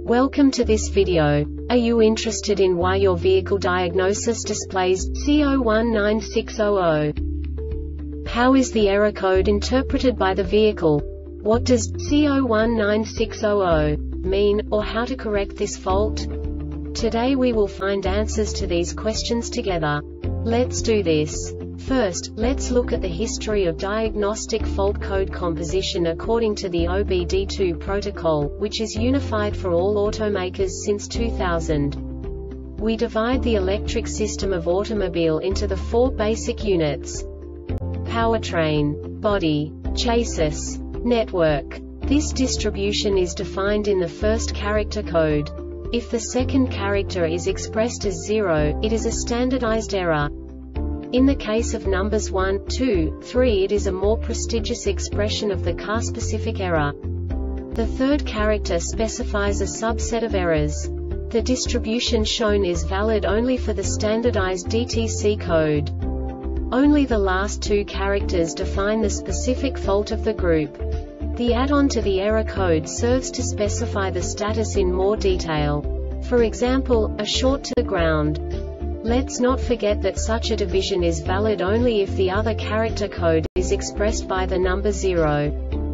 Welcome to this video. Are you interested in why your vehicle diagnosis displays C019600? How is the error code interpreted by the vehicle? What does C019600 mean, or how to correct this fault? Today we will find answers to these questions together. Let's do this. First, let's look at the history of diagnostic fault code composition according to the OBD2 protocol, which is unified for all automakers since 2000. We divide the electric system of automobile into the four basic units: powertrain, body, chassis, network. This distribution is defined in the first character code. If the second character is expressed as 0, it is a standardized error. In the case of numbers 1, 2, 3, it is a more prestigious expression of the car-specific error. The third character specifies a subset of errors. The distribution shown is valid only for the standardized DTC code. Only the last two characters define the specific fault of the group. The add-on to the error code serves to specify the status in more detail. For example, a short to the ground. Let's not forget that such a division is valid only if the other character code is expressed by the number 0.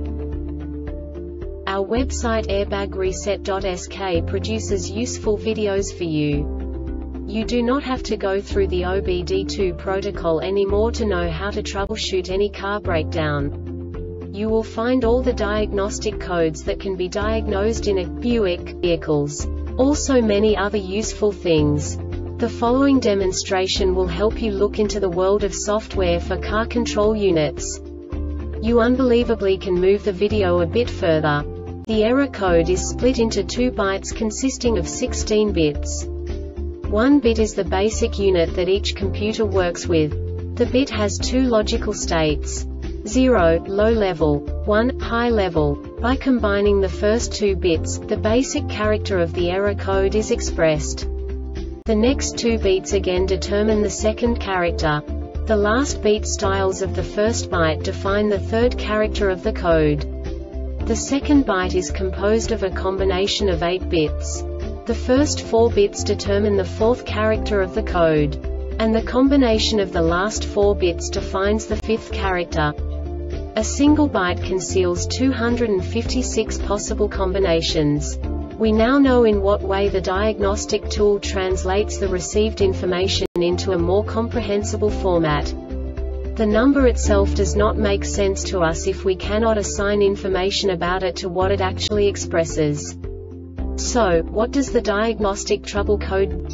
Our website airbagreset.sk produces useful videos for you. You do not have to go through the OBD2 protocol anymore to know how to troubleshoot any car breakdown. You will find all the diagnostic codes that can be diagnosed in a Buick vehicles. Also many other useful things. The following demonstration will help you look into the world of software for car control units. You unbelievably can move the video a bit further. The error code is split into 2 bytes consisting of 16 bits. 1 bit is the basic unit that each computer works with. The bit has 2 logical states: 0, low level, 1, high level. By combining the first 2 bits, the basic character of the error code is expressed. The next 2 beats again determine the second character. The last beat styles of the first byte define the third character of the code. The second byte is composed of a combination of 8 bits. The first 4 bits determine the fourth character of the code. And the combination of the last 4 bits defines the fifth character. A single byte conceals 256 possible combinations. We now know in what way the diagnostic tool translates the received information into a more comprehensible format. The number itself does not make sense to us if we cannot assign information about it to what it actually expresses. So, what does the diagnostic trouble code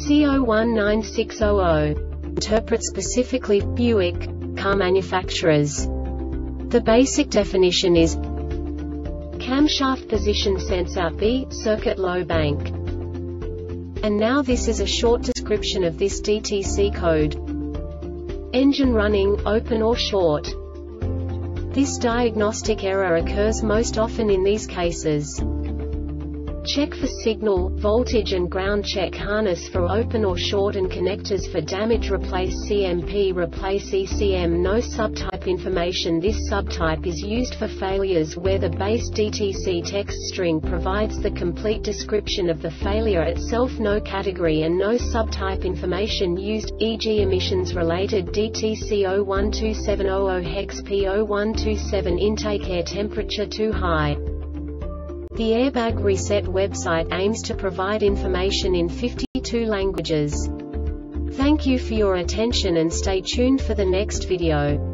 C019600 interpret specifically for Buick car manufacturers? The basic definition is camshaft position sensor B, circuit low bank. And now this is a short description of this DTC code. Engine running, open or short. This diagnostic error occurs most often in these cases: check for signal, voltage and ground, check harness for open or short and connectors for damage, replace CMP, replace ECM. No subtype information. This subtype is used for failures where the base DTC text string provides the complete description of the failure itself. No category and no subtype information used, e.g. emissions related DTC 012700 hex P0127 intake, air temperature too high. The Airbag Reset website aims to provide information in 52 languages. Thank you for your attention and stay tuned for the next video.